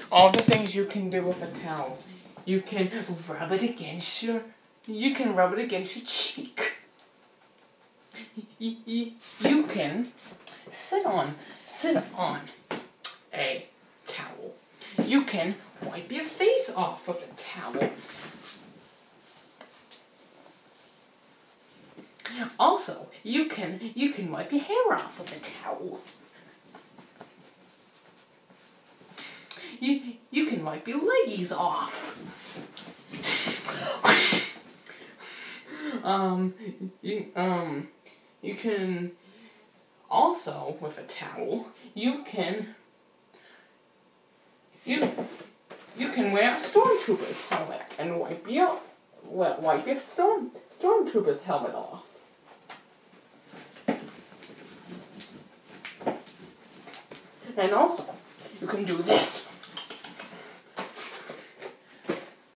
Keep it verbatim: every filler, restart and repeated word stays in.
all the things you can do with a towel. You can rub it against your, you can rub it against your cheek. You, you, you can sit on, sit on a towel. You can wipe your face off with a towel. Also, you can, you can wipe your hair off with a towel. You, you can wipe your leggies off. um, you, um, you can also, with a towel, you can, you, you can wear a stormtrooper's helmet and wipe your, wipe your storm, stormtrooper's helmet off. And also, you can do this.